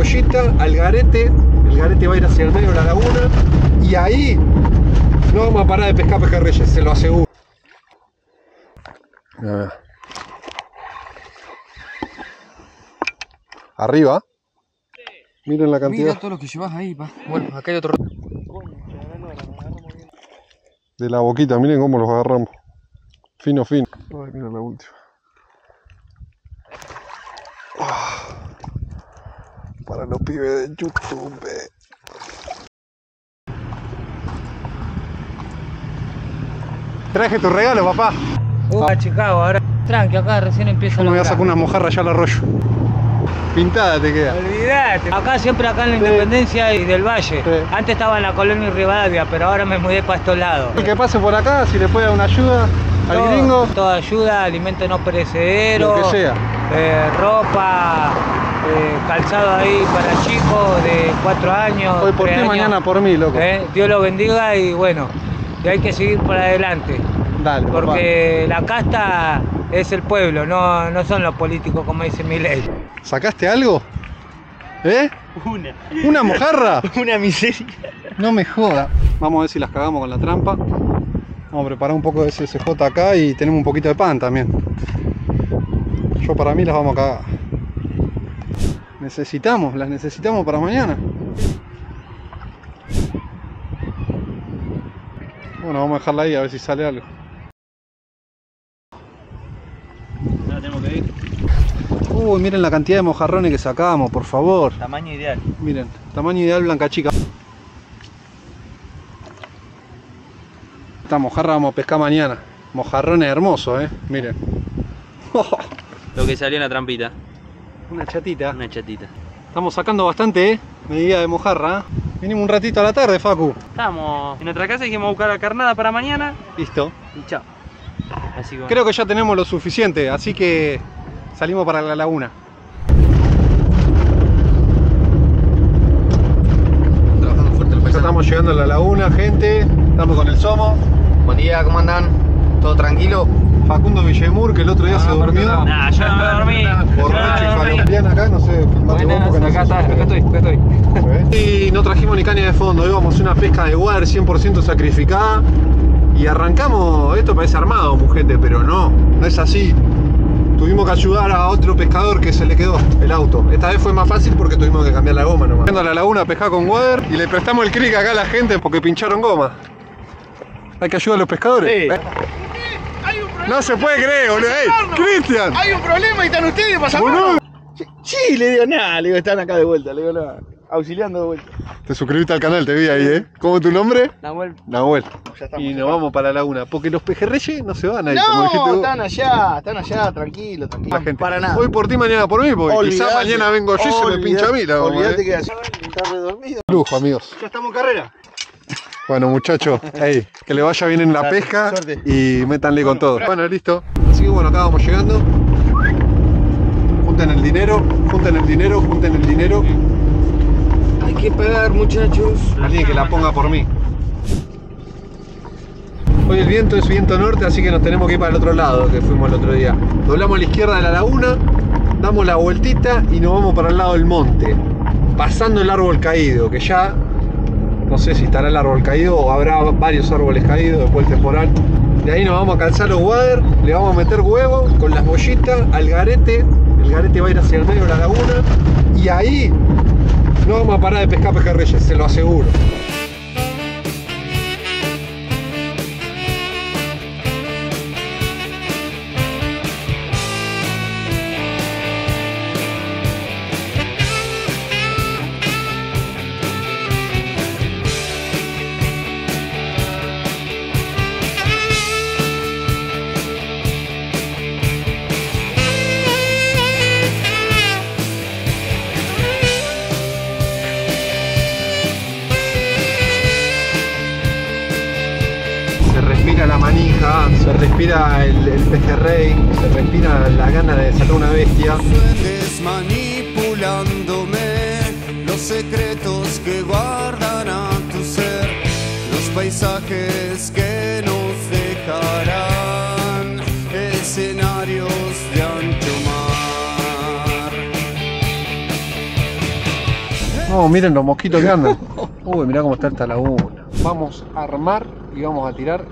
boyita al garete. El garete va a ir hacia el medio de la laguna. Y ahí no vamos a parar de pescar pejerreyes, se lo aseguro. A ver. Arriba. Miren la cantidad. Mira todo lo que llevas ahí, pa. Bueno, acá hay otro. De la boquita, miren cómo los agarramos. Fino, fino. Ay, mira la última. Para los pibes de YouTube. Traje tu regalo, papá. A Chicago, ahora tranqui, acá recién empieza. Me voy a sacar una mojarra allá al arroyo. Pintada te queda. Olvídate. Acá siempre acá en la Independencia y del Valle. Sí. Antes estaba en la Colonia Rivadavia, pero ahora me mudé para estos lados. El que pase por acá, si le puede dar una ayuda al gringo. Toda ayuda, alimento no perecedero. Lo que sea. Ropa, calzado ahí para chicos de 4 años. Hoy por ti, 3 años. mañana por mí, loco. Dios lo bendiga y bueno, y hay que seguir para adelante. Dale, porque la casta es el pueblo, no son los políticos como dice Milei. ¿Sacaste algo? ¿Eh? ¿Una mojarra? Una miseria. No me joda. Vamos a ver si las cagamos con la trampa. Vamos a preparar un poco de SSJ acá y tenemos un poquito de pan también. Yo para mí las vamos a cagar. Las necesitamos para mañana. Bueno, vamos a dejarla ahí a ver si sale algo. Ahora tenemos que ir. Uy, miren la cantidad de mojarrones que sacamos, por favor. Tamaño ideal. Miren, tamaño ideal blanca chica. Esta mojarra vamos a pescar mañana. Mojarrones hermosos, miren. Lo que salió en la trampita. Una chatita. Una chatita. Estamos sacando bastante, medida de mojarra. Vinimos un ratito a la tarde, Facu. Estamos en nuestra casa y dijimos buscar la carnada para mañana. Listo. Y chao. Así que bueno. Creo que ya tenemos lo suficiente, así que salimos para la laguna. Trabajando fuerte el paisaje. Ya estamos llegando a la laguna, gente. Estamos con el Somo. Buen día, ¿cómo andan? ¿Todo tranquilo? Facundo Villemur, que el otro día se durmió. Nah, yo no me dormí. Borracho y falompiano acá, no sé, filmate vos porque no sé. Acá estoy. Y no trajimos ni caña de fondo, íbamos a una pesca de water 100% sacrificada. Y arrancamos, esto parece armado, gente, pero no es así. Tuvimos que ayudar a otro pescador que se le quedó el auto. Esta vez fue más fácil porque tuvimos que cambiar la goma nomás. Yendo a la laguna a pescar con water y le prestamos el crick acá a la gente porque pincharon goma. Hay que ayudar a los pescadores. Sí. No se puede creer, boludo. ¡Cristian! Hay un problema y están ustedes pasando. Boludo. Sí, le digo nada, le digo están acá de vuelta, le digo nada, auxiliando de vuelta. Te suscribiste al canal, te vi ahí, ¿Cómo es tu nombre? Nahuel. Nahuel. Ya estamos. Y nos vamos para la laguna, porque los pejerreyes no se van ahí, como dijiste No, vos. están allá, tranquilo. La gente. Para nada. Hoy por ti, mañana por mí, porque Olvidate, quizá mañana vengo yo y se me pincha a mí la goma, Olvídate que está redormido. Lujo, amigos. Ya estamos en carrera. Bueno, muchachos, que le vaya bien en la Dale, pesca suerte. y métanle con todo. Bueno, listo. Así que bueno, acá vamos llegando. Junten el dinero. Hay que pagar, muchachos. Alguien que la ponga por mí. Hoy el viento es viento norte, así que nos tenemos que ir para el otro lado que fuimos el otro día. Doblamos a la izquierda de la laguna, damos la vueltita y nos vamos para el lado del monte. Pasando el árbol caído, que ya no sé si estará el árbol caído o habrá varios árboles caídos después del temporal. De ahí nos vamos a calzar los water, le vamos a meter huevo con las bollitas al garete. El garete va a ir hacia el medio de la laguna y ahí no vamos a parar de pescar pejerreyes, se lo aseguro. La manija, se respira el pejerrey, se respira la gana de sacar una bestia. Duendes manipulándome, los secretos que guardan a tu ser, los paisajes que nos dejarán, escenarios de ancho mar. No, miren los mosquitos que andan. Uy, mirá cómo está esta laguna. Vamos a armar y vamos a tirar.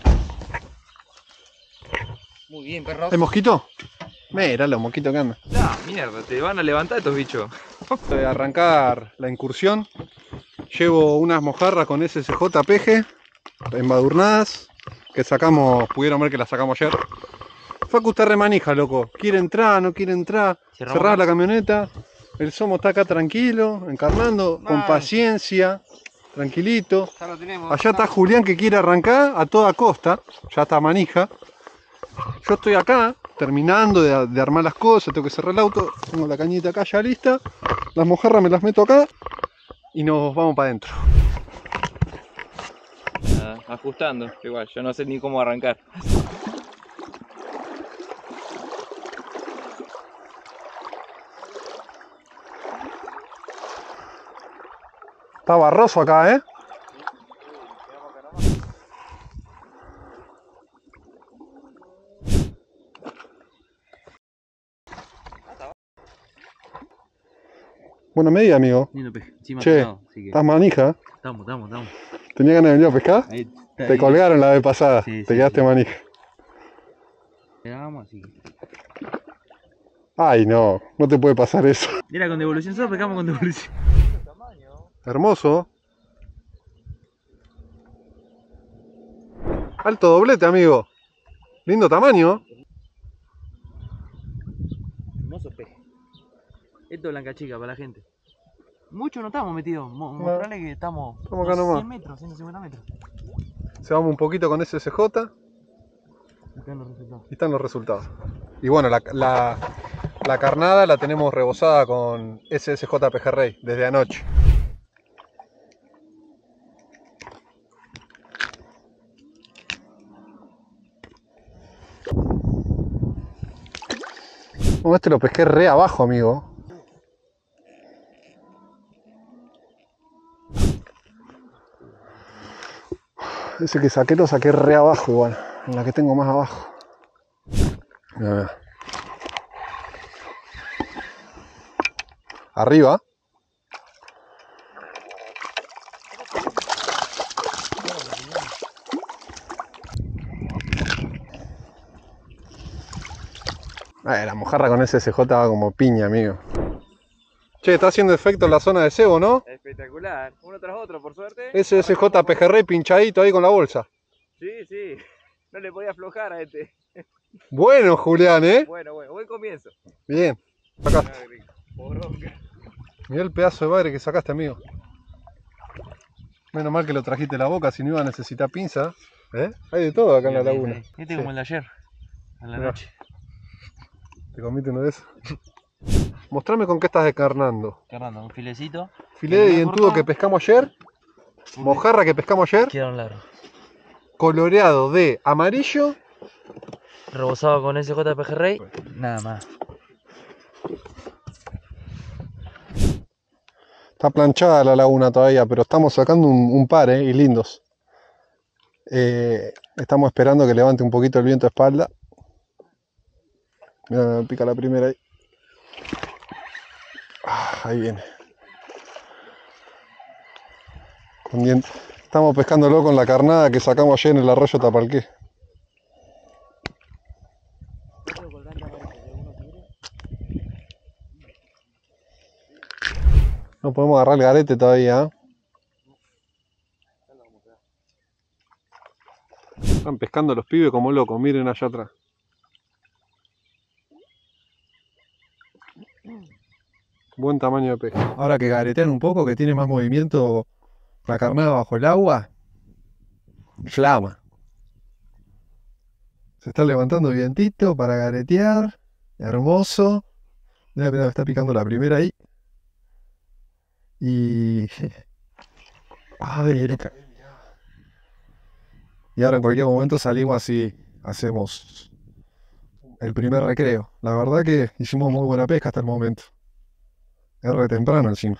Muy bien, perro. ¿Hay mosquito? Mira los mosquitos que andan. Ah, mierda, te van a levantar estos bichos. De arrancar la incursión, llevo unas mojarras con SSJ peje embadurnadas que sacamos, pudieron ver que las sacamos ayer. Facu está remanija, loco. Quiere entrar, no quiere entrar. Cerrar la camioneta. El Somo está acá tranquilo, encarnando, con paciencia, tranquilito. Ya lo tenemos. Allá está Julián que quiere arrancar a toda costa, ya está manija. Yo estoy acá, terminando de armar las cosas, tengo que cerrar el auto, tengo la cañita acá ya lista. Las mojarras me las meto acá y nos vamos para adentro. Ajustando, igual, yo no sé ni cómo arrancar. Está barroso acá, ¿eh? Buena medida, amigo. Lindo peje. Sí, Che, matado, así que estás manija. estamos. ¿Tenías ganas de venir a pescar? Ahí está, Te ahí. colgaron la vez pasada, Sí, te sí, quedaste sí. manija. Pegamos, así que... Ay, no te puede pasar eso. Mira, con devolución, solo pescamos con devolución. Hermoso. Alto doblete, amigo. Lindo tamaño. Hermoso peje. Esto es blanca chica para la gente. Mucho no estamos metidos. Mostrarle que estamos acá nomás. 100 metros, 150 metros. Se vamos un poquito con SSJ Acá en los resultados. y están los resultados. Y bueno, la carnada la tenemos rebozada con SSJ Pejerrey desde anoche. No, este lo pesqué re abajo, amigo. Ese que saqué lo saqué re abajo igual, en la que tengo más abajo. Mirá, mirá. Arriba. La mojarra con SSJ va como piña, amigo. Che, está haciendo efecto en la zona de cebo, ¿no? Espectacular. Uno tras otro, por suerte. SSJ Pejerrey pinchadito ahí con la bolsa. Sí. No le podía aflojar a este. Bueno, Julián, ¿eh? Bueno, buen comienzo. Bien. Acá. Poronga. Mirá el pedazo de bagre que sacaste, amigo. Menos mal que lo trajiste a la boca, si no iba a necesitar pinza. ¿Eh? Hay de todo acá en la laguna. Este Sí. como el de ayer, a la Mirá. noche. ¿Te comiste uno de esos? Mostrame con qué estás descarnando. Carnando, un filecito. Filé de dientudo que pescamos ayer. Mojarra que pescamos ayer. Quedaron largos. Coloreado de amarillo. Rebozado con SJ Pejerrey. Nada más. Está planchada la laguna todavía, pero estamos sacando un par, y lindos. Estamos esperando que levante un poquito el viento de espalda. Mira, me pica la primera ahí. Ahí viene. Con diente. Estamos pescándolo con la carnada que sacamos ayer en el arroyo Tapalqué. No podemos agarrar el garete todavía. Están pescando los pibes como locos, miren allá atrás. Buen tamaño de pez. Ahora que garetean un poco, que tiene más movimiento la carnada bajo el agua, flama. Se está levantando vientito para garetear. Hermoso. Mira, mira, está picando la primera ahí. Y... Y ahora en cualquier momento salimos así, hacemos el primer recreo. La verdad que hicimos muy buena pesca hasta el momento. Es re temprano encima.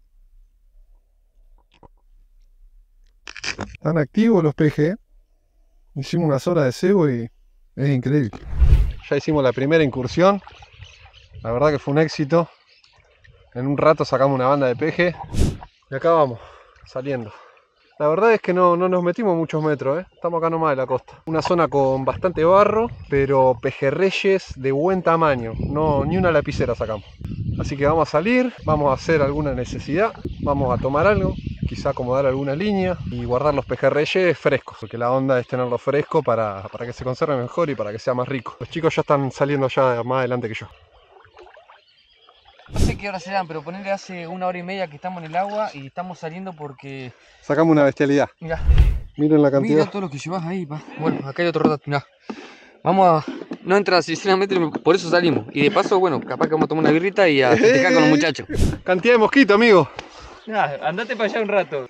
Están activos los pejes. Hicimos unas horas de cebo y es increíble. Ya hicimos la primera incursión. La verdad que fue un éxito. En un rato sacamos una banda de peje. Y acá vamos, saliendo. La verdad es que no nos metimos muchos metros, estamos acá nomás de la costa. Una zona con bastante barro, pero pejerreyes de buen tamaño. No, ni una lapicera sacamos. Así que vamos a salir, vamos a hacer alguna necesidad, vamos a tomar algo, quizá acomodar alguna línea y guardar los pejerreyes frescos, porque la onda es tenerlo fresco para que se conserve mejor y para que sea más rico. Los chicos ya están saliendo ya más adelante que yo. No sé qué hora serán, pero ponerle hace 1 hora y media que estamos en el agua y estamos saliendo porque... Sacamos una bestialidad. Mirá, Miren la cantidad. mira todo lo que llevas ahí, pa. Bueno, acá hay otro rato, mirá. Vamos a... No entra, sinceramente, por eso salimos. Y de paso, bueno, capaz que vamos a tomar una birrita y a festejar con los muchachos. Cantidad de mosquito, amigo. Andate para allá un rato.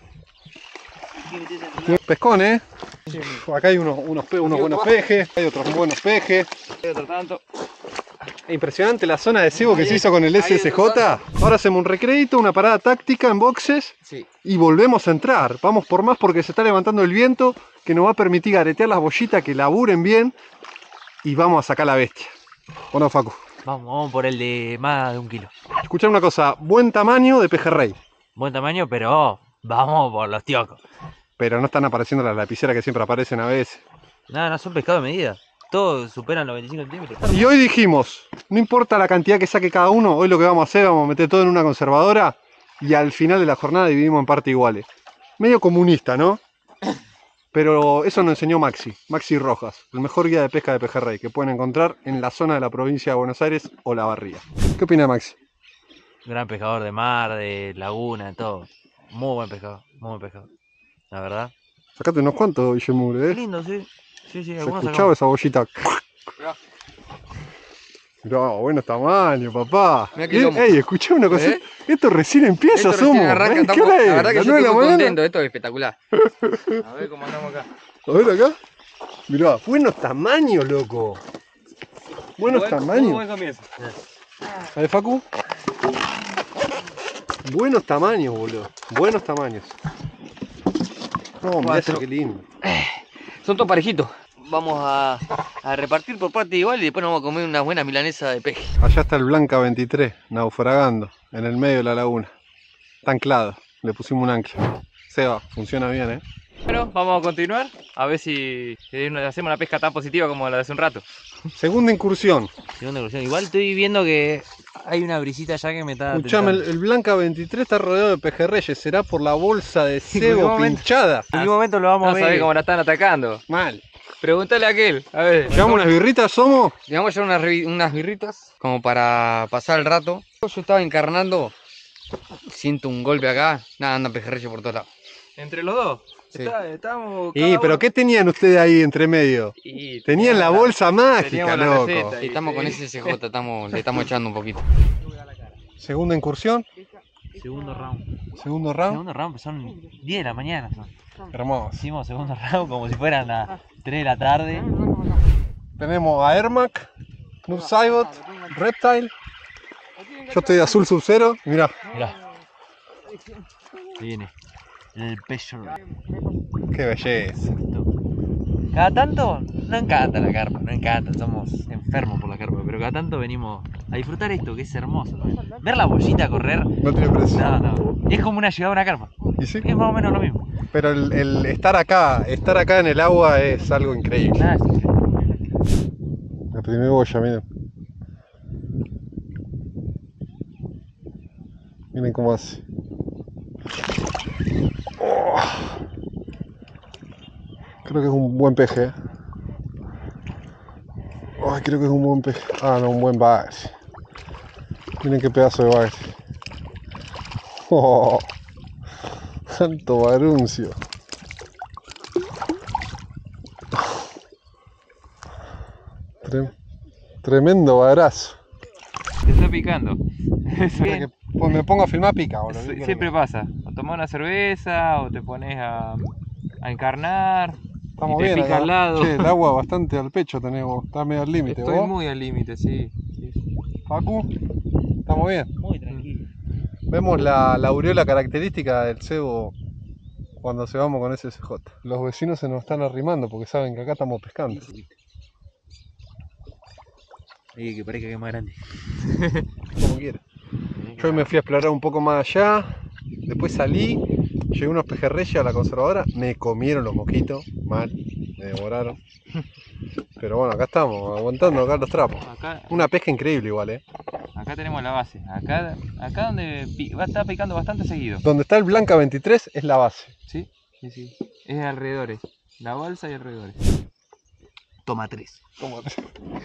Pescón, Acá hay unos buenos pejes, hay otros buenos pejes. Hay otro tanto. Impresionante la zona de cebo que se hizo con el SSJ. Ahora hacemos un recreito, una parada táctica en boxes Sí. y volvemos a entrar. Vamos por más porque se está levantando el viento que nos va a permitir garetear las bollitas, que laburen bien y vamos a sacar la bestia. ¿O no, Facu? Vamos por el de más de 1 kilo. Escuchá una cosa, buen tamaño de pejerrey, Buen tamaño, pero vamos por los tiocos. pero no están apareciendo las lapiceras que siempre aparecen a veces. No son pescados de medida. Todos superan los 25 centímetros. Y hoy dijimos, no importa la cantidad que saque cada uno, hoy lo que vamos a hacer, vamos a meter todo en una conservadora y al final de la jornada dividimos en partes iguales. Medio comunista, ¿no? Pero eso nos enseñó Maxi Rojas, el mejor guía de pesca de pejerrey que pueden encontrar en la zona de la provincia de Buenos Aires o La Barría. ¿Qué opina Maxi? Gran pescador de mar, de laguna, de todo. Muy buen pescador, la verdad. Sacate unos cuantos, Guillermo, Qué lindo, sí. Sí, Se algunos escuchaba sacamos. esa bollita. Mirá, buenos tamaños, papá. Mirá qué lomo. Ey, escuchá una cosa. Esto recién empieza, Esto recién somos. arranca, ¿Qué hora es? la verdad que ¿Las yo 9 de la estoy mañana? contento, esto es espectacular. A ver cómo andamos acá. A ver acá. Mirá, buenos tamaños, loco. Buenos tamaños. Buen comienzo. A ver, Facu. Buenos tamaños, boludo. Buenos tamaños. No, mirá eso, qué lindo. Son todos parejitos. Vamos a repartir por parte igual y después nos vamos a comer una buena milanesa de peje. Allá está el Blanca 23, naufragando, en el medio de la laguna. Está anclado, le pusimos un ancla. Seba, funciona bien, Bueno, vamos a continuar a ver si hacemos una pesca tan positiva como la de hace un rato. Segunda incursión. Segunda incursión. Igual estoy viendo que hay una brisita ya que me está Escuchame, tentando. el Blanca 23 está rodeado de pejerreyes. ¿Será por la bolsa de en cebo algún momento- pinchada? En algún momento lo vamos No a ver. sabés cómo la están atacando. Mal. Pregúntale a aquel, a ver. ¿Llevamos unas birritas, somos? Le vamos a llevar unas birritas como para pasar el rato. Yo estaba encarnando, siento un golpe acá, nada, anda pejerrey por todos lados. Entre los dos. Sí. Estábamos. Y, pero ¿qué tenían ustedes ahí entre medio? Tenían la bolsa mágica, teníamos la loco. receta. Sí, estamos con ese SJ, le estamos echando un poquito. Segunda incursión, Segundo round. segundo round. Segundo round, pues son 10 de la mañana. Hermoso. Hicimos segundo round como si fueran las 3 de la tarde. Tenemos a Ermac, Noob Saibot, Reptile. Yo estoy de azul Sub-Zero. Mirá, Mirá. Ahí viene. El pecho. qué belleza. Cada tanto, no encanta la carpa, no encanta, somos enfermos por la carpa, pero cada tanto venimos a disfrutar esto que es hermoso. Ver la bollita correr, No tiene precio. no, es como una llegada a una carpa, ¿Y sí? es más o menos lo mismo. Pero el estar acá en el agua es algo increíble. Nada, es increíble. La primera boya, miren. Miren cómo hace. Oh. Creo que es un buen peje, Ay, creo que es un buen peje. Ah, no, un buen bagre. Miren qué pedazo de bagre. Oh, tanto baruncio. Tremendo bagrazo. Te está picando. Para que me pongo a filmar pica, boludo. Siempre pasa. O tomás una cerveza o te pones a encarnar. Estamos y te bien. pica acá. al lado. Che, el agua bastante al pecho tenemos. Está medio al límite. Estoy ¿Vos? muy al límite, sí. Facu, estamos bien. Muy tranquilo. Vemos la aureola característica del cebo cuando se vamos con SSJ. Los vecinos se nos están arrimando porque saben que acá estamos pescando. Oye, que parezca que es más grande. Como quiera. Yo hoy me fui a explorar un poco más allá, después salí, llegué unos pejerreyes a la conservadora, me comieron los mosquitos, mal, me devoraron. Pero bueno, acá estamos, aguantando acá los trapos. Acá, Una pesca increíble igual, acá tenemos la base. Acá donde va a estar picando bastante seguido. Donde está el Blanca 23 es la base. ¿Sí? Sí, sí. Es alrededores. La balsa y alrededores. Toma 3. ¿Cómo te...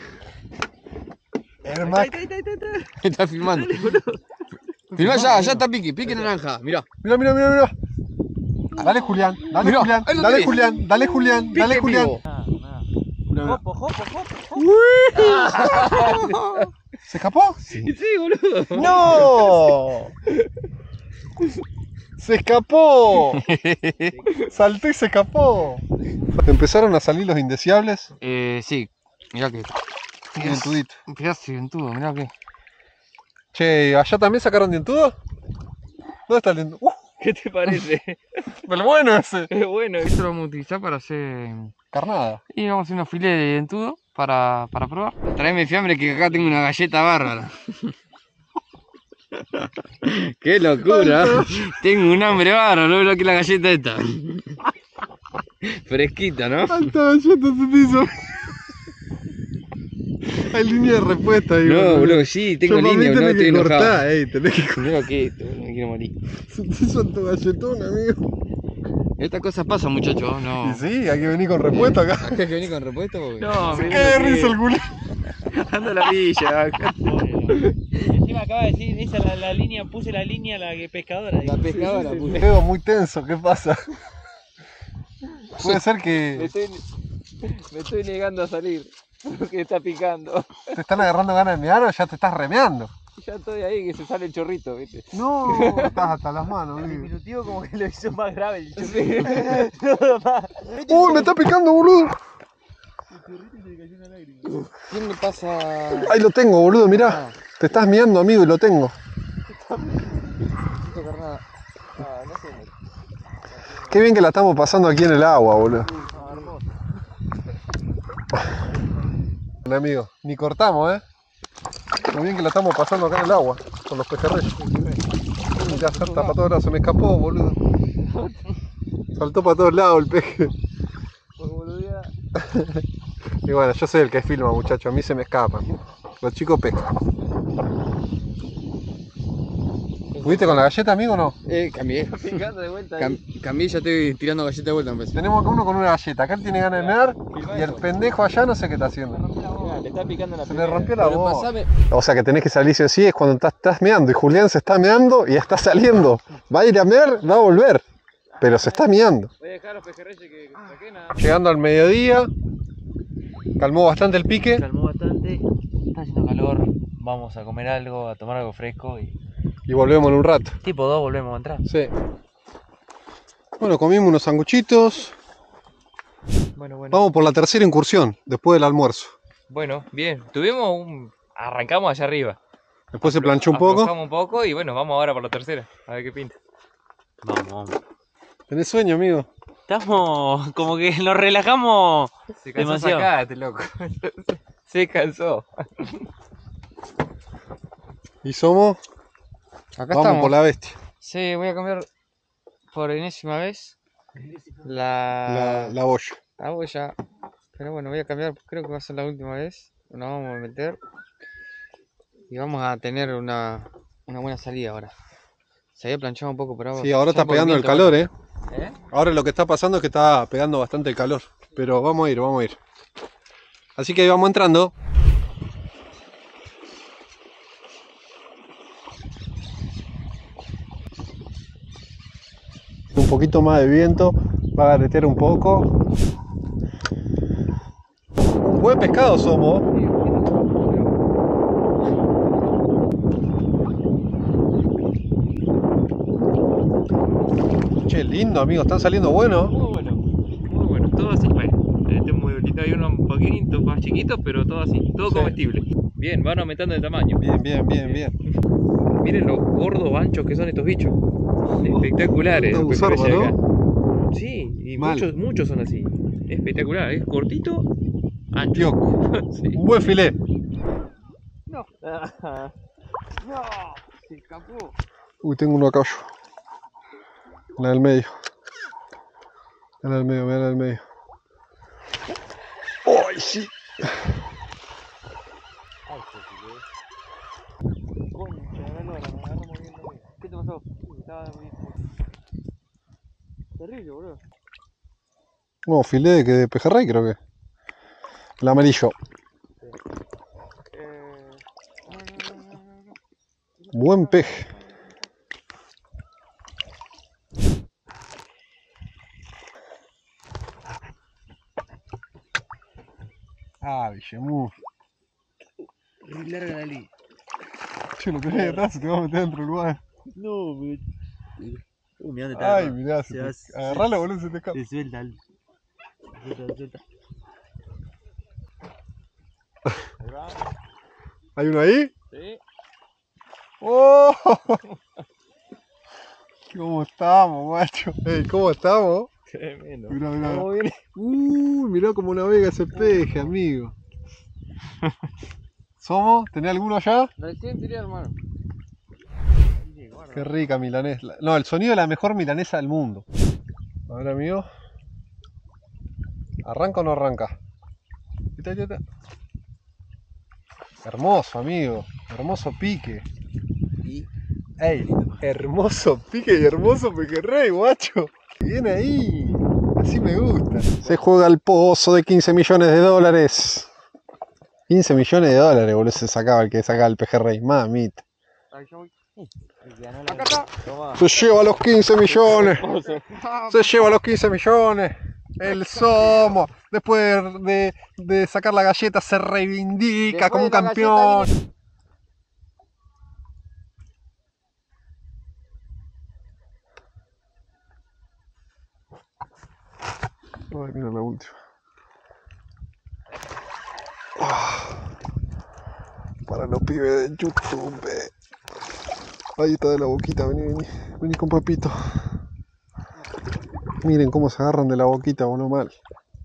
Ermac. Está filmando. Filmá ya está pique naranja, mirá. Mira, mira, mira, mira. Dale Julián, dale Mirá, Julián, ahí lo dale tenés. Julián, dale Julián, dale Pique Julián. vivo. Mira, mira. Jopo. ¿Se escapó? Sí, boludo. ¡No! ¡Se escapó! Saltó y se escapó. Empezaron a salir los indeseables. Sí, mirá que. Dientudito. Un pedazo de dentudo, mirá que. Che, ¿allá también sacaron dientudo? ¿Dónde está el dientudo? ¿Qué te parece? Pero bueno ese. Es bueno. Esto lo vamos a utilizar para hacer. Carnada. Y vamos a hacer unos filetes de dentudo para probar. Traeme fiambre que acá tengo una galleta bárbara. ¡Qué locura! Tengo un hambre bárbaro, no veo que la galleta esta. Fresquita, ¿no? Alta galleta se te hizo. Hay línea de respuesta ahí. No, boludo, sí, tengo Yo, para mí línea, no tenés estoy que enojado. cortar, tenés que cortar. Mira que esto, no me quiero morir. Se te hizo tu galletón, amigo. Estas cosas pasan, muchachos, no. Y sí, hay que venir con respuesta acá. Acá hay que venir con repuesto porque. No, Se cae de risa el culo. anda la villa. Encima acaba de decir, esa la línea, puse la línea, la que pescadora. La pescadora, Me quedo muy tenso, ¿qué pasa? Puede ser Me que estoy negando a salir porque está picando. te están agarrando ganas de mear o ya te estás remeando. Ya estoy ahí que se sale el chorrito, ¿viste? No, estás hasta las manos, El amigo. diminutivo como que lo hizo más grave el chorro. ¡Uy, me está picando, boludo! ¿Quién le pasa? Ahí lo tengo, boludo, mirá. Te estás meando, amigo, y lo tengo. Qué bien que la estamos pasando aquí en el agua, boludo. Bueno, amigo, ni cortamos, Lo bien que la estamos pasando acá en el agua, con los pejerreyes. Ya salta para todos lados, se me escapó, boludo. Saltó para todos lados el peje. Y bueno, yo soy el que filma, muchachos, a mí se me escapan. Los chicos pescan. ¿Pudiste con la galleta, amigo, o no? Cambié. Picando de vuelta. Cambié, ya estoy tirando galleta de vuelta, me parece. Tenemos acá uno con una galleta, acá él tiene ganas de mear y el pendejo allá no sé qué está haciendo. Le está picando la Se le rompió la Pero voz. pasame. O sea que tenés que salir sí o sí, es cuando estás meando y Julián se está meando y está saliendo. Va a ir a mear, va a volver, pero se está meando. Voy a dejar los pejerreyes que saqué nada. Llegando al mediodía, calmó bastante el pique. Calmó bastante, está haciendo calor, vamos a comer algo, a tomar algo fresco y Y volvemos en un rato. tipo 2 volvemos a entrar. Sí. Bueno, comimos unos sanguchitos. Bueno. Vamos por la tercera incursión, después del almuerzo. Bueno, bien. Arrancamos allá arriba. Después se planchó un poco. Aflojamos un poco y bueno, vamos ahora por la tercera. A ver qué pinta. Vamos. ¿Tenés sueño, amigo? Estamos como que nos relajamos. Se cansó Demasiado. acá, este loco. Se cansó. Y somos, Acá vamos estamos. por la bestia. Sí, voy a cambiar por enésima vez la boya. boya. Pero bueno, voy a cambiar, creo que va a ser la última vez. Nos vamos a meter y vamos a tener una buena salida ahora. Se había planchado un poco, pero Sí, ahora está pegando el calor, Ahora lo que está pasando es que está pegando bastante el calor. Pero vamos a ir. Así que ahí vamos entrando. Un poquito más de viento, va a garetear un poco. Un buen pescado somos. Che, lindo, amigo, están saliendo buenos. Muy bueno. Todo así. Bueno, este es muy bonito. Hay unos poquitos más chiquitos, pero todo así. Todo Sí. comestible. Bien, van aumentando de tamaño. Bien. Miren los gordos anchos que son estos bichos. Espectaculares. Un los cerdo, pejerreyes ¿no? acá. Sí, y Mal. muchos son así. Espectacular, es cortito, ancho. Pioco. Sí. Un buen filé. No. Se escapó. Uy, tengo uno acá yo. La del medio. La del medio, mira la del medio. ¡Ay, sí! Concha, la lora, me agarró moviendo. ¿Qué te pasó? Estaba bien. Terrible, boludo. No, filé de pejerrey creo que. El amarillo. Buen peje. Ah, Villemú. Larga la liga. Che, lo tenés detrás, te vas a meter dentro del lugar. No, pero. Mirá dónde está. Ay, mirá, agarralo, boludo, se te escapa. Se suelta. Suelta. ¿Hay uno ahí? Sí. ¡Oh! ¿Cómo estamos, macho? Ey, ¿cómo estamos? Tremendo. Mirá, mirá. ¿Cómo viene? Mirá cómo navega ese peje, amigo. ¿Somos? ¿Tenés alguno allá? Recién tiré, hermano. Qué rica milanesa. No, el sonido de la mejor milanesa del mundo. A ver, amigo. ¿Arranca o no arranca? Ahí está. Hermoso, amigo. Hermoso pique. ¡Ey! Hermoso pique y hermoso pejerrey, guacho. Bien ahí. Así me gusta. Se juega el pozo de 15 millones de dólares. 15 millones de dólares, boludo, se sacaba el que sacaba el pejerrey. Mamita. Ahí yo voy. Acá está. Toma. Se lleva los 15 millones. Se lleva los 15 millones. El Somo. Después de sacar la galleta se reivindica Después como un de la campeón. galleta Ay, mira la última. Para los pibes de YouTube. Ahí está de la boquita, vení con papito. Miren cómo se agarran de la boquita, boludo, mal.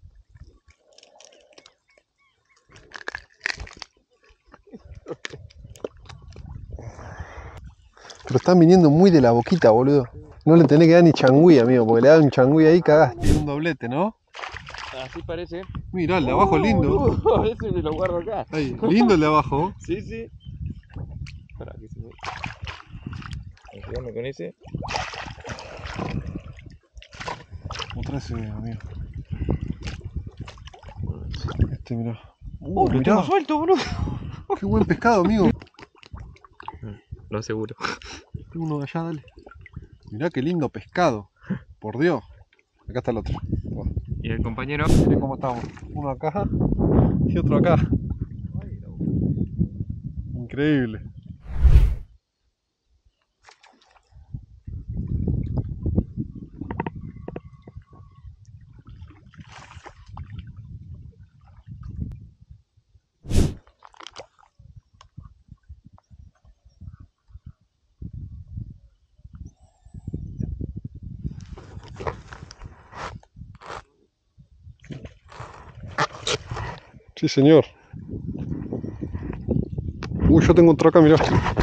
Pero están viniendo muy de la boquita, boludo. No le tenés que dar ni changüí, amigo, porque le das un changüí ahí, cagaste. Tiene un doblete, ¿no? Así parece. Mirá, el de abajo es lindo. Ese me lo guardo acá. Ahí, lindo el de abajo. Sí, sí. Para que se me. Ayúdame con ese. Otra ese, amigo. Este, mirá. Lo mirá. tengo suelto, boludo. Qué buen pescado, amigo. Lo aseguro. Tengo uno de allá, dale. Mirá qué lindo pescado. Por Dios. Acá está el otro. Bueno, ¿Y el compañero? mirá cómo estamos. Uno acá y otro acá. Increíble. Sí, señor. Uy, yo tengo otro acá, mirá.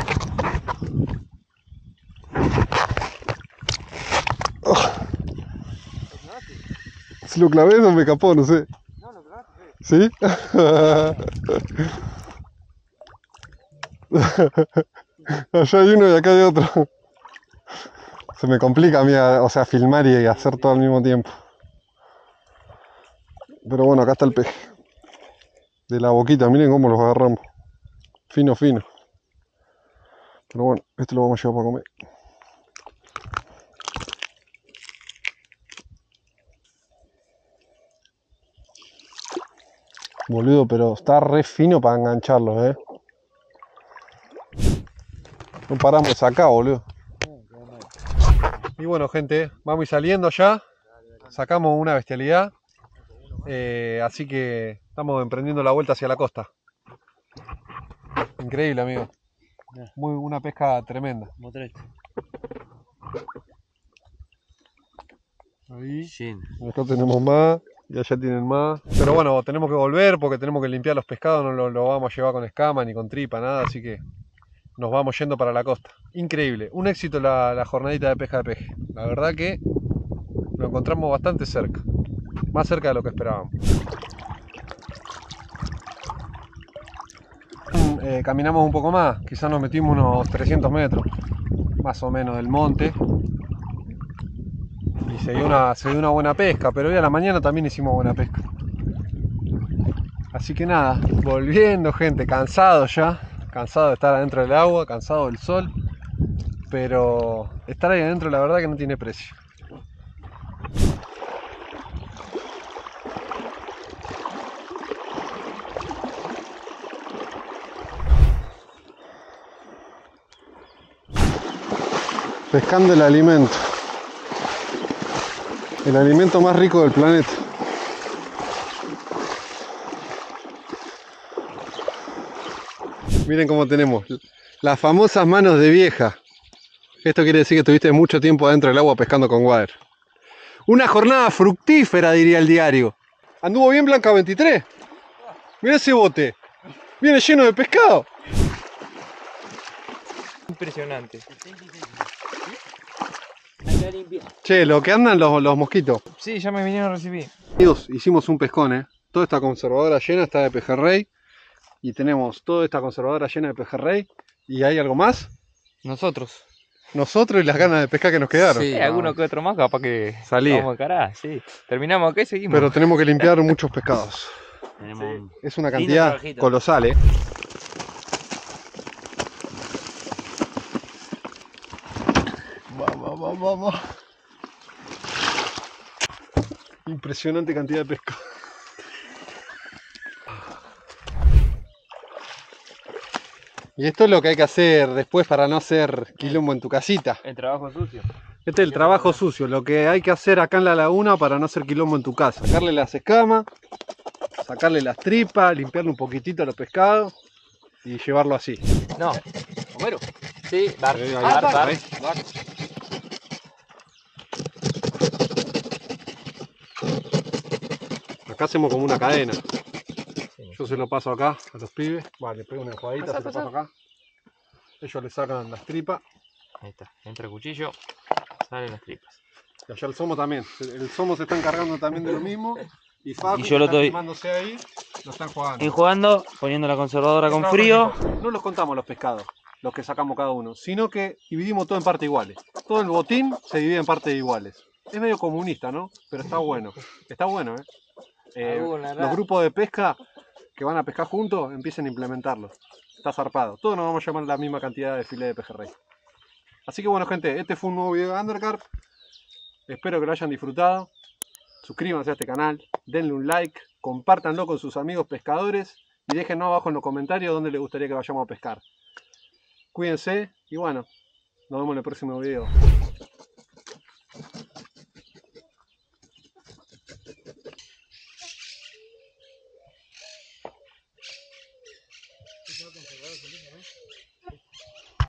Si lo clavé, no me escapó, no sé. No, lo clavaste. ¿Sí? Allá hay uno y acá hay otro. Se me complica a mí, o sea, filmar y hacer todo al mismo tiempo. Pero bueno, acá está el peje. De la boquita, miren cómo los agarramos. Fino, fino. Pero bueno, este lo vamos a llevar para comer. Boludo, pero está re fino para engancharlos, No paramos acá, boludo. Y bueno, gente, vamos a ir saliendo ya. Sacamos una bestialidad. Así que estamos emprendiendo la vuelta hacia la costa. Increíble, amigo. Una pesca tremenda. Ahí. Acá tenemos más. Y allá tienen más. Pero bueno, tenemos que volver porque tenemos que limpiar los pescados. No lo vamos a llevar con escama ni con tripa, nada. Así que nos vamos yendo para la costa. Increíble, un éxito la jornadita de pesca de peje. La verdad que lo encontramos bastante cerca, más cerca de lo que esperábamos. Caminamos un poco más, quizás nos metimos unos 300 metros más o menos del monte y se dio una buena pesca, pero hoy a la mañana también hicimos buena pesca. Así que nada, volviendo gente, cansado ya, cansado de estar adentro del agua, cansado del sol, pero estar ahí adentro la verdad que no tiene precio. Pescando el alimento más rico del planeta. Miren cómo tenemos las famosas manos de vieja. Esto quiere decir que estuviste mucho tiempo adentro del agua pescando con water. Una jornada fructífera, diría el diario. ¿Anduvo bien Blanca 23? Mira ese bote, viene lleno de pescado. Impresionante. Che, lo que andan los mosquitos. Sí, ya me vinieron a recibir. Amigos, hicimos un pescón, Toda esta conservadora llena está de pejerrey. Y tenemos toda esta conservadora llena de pejerrey. ¿Y hay algo más? Nosotros. Nosotros y las ganas de pescar que nos quedaron. Sí, Alguno que otro más capaz que Salía. vamos a encarar, sí. Terminamos acá y seguimos. Pero tenemos que limpiar muchos pescados. Tenemos Es una lindo cantidad trabajito. colosal, Vamos. Impresionante cantidad de pescado. Y esto es lo que hay que hacer después para no hacer quilombo en tu casita. El trabajo sucio. Este es el trabajo sucio, lo que hay que hacer acá en la laguna para no hacer quilombo en tu casa. Sacarle las escamas, sacarle las tripas, limpiarle un poquitito a los pescados y llevarlo así. No. Homero. Sí, bar. Ahí, Bar. ahí. Acá hacemos como una cadena. Yo se lo paso acá a los pibes. Vale, le pego una enjuagadita, se lo paso acá. Ellos le sacan las tripas. Ahí está. Entra el cuchillo, salen las tripas. Y allá el Somo también. El Somo se está encargando también de lo mismo. Y Facu, Y yo lo que está estoy filmándose ahí, lo están jugando. enjuagando, poniendo la conservadora con frío. No los contamos los pescados, los que sacamos cada uno, sino que dividimos todo en partes iguales. Todo el botín se divide en partes iguales. Es medio comunista, ¿no? Pero está bueno. Está bueno, los grupos de pesca que van a pescar juntos empiecen a implementarlo. Está zarpado. Todos nos vamos a llamar la misma cantidad de filé de pejerrey. Así que bueno, gente, este fue un nuevo video de Undercarp. Espero que lo hayan disfrutado. Suscríbanse a este canal, denle un like, compártanlo con sus amigos pescadores y déjenos abajo en los comentarios dónde les gustaría que vayamos a pescar. Cuídense y bueno, nos vemos en el próximo video.